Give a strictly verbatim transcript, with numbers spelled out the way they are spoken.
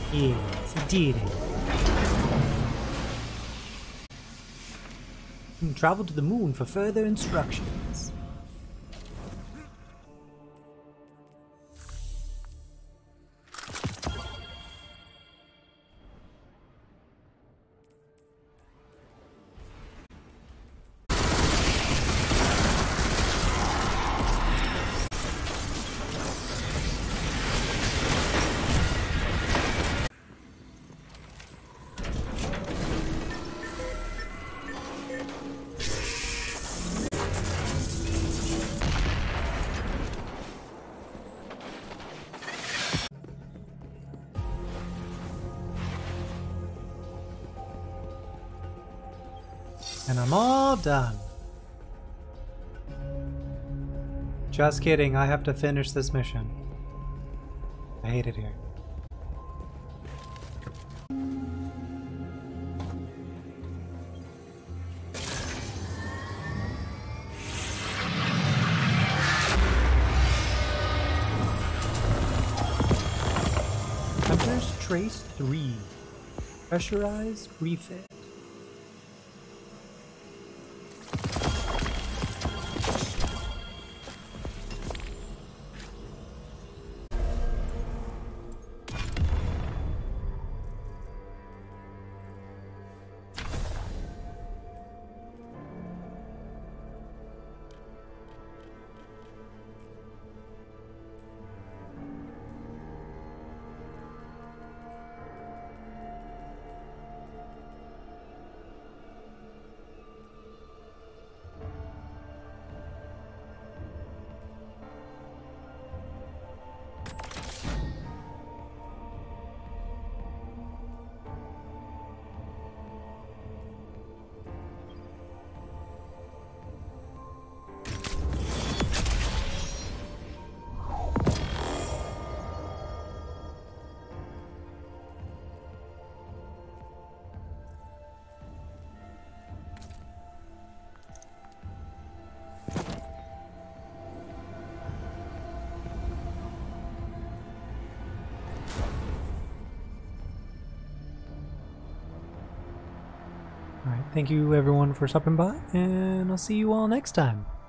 Yes, he did it. Travel to the moon for further instructions. And I'm all done. Just kidding, I have to finish this mission. I hate it here. Hunter's Trace three. Pressurized refit. Alright, thank you everyone for stopping by, and I'll see you all next time.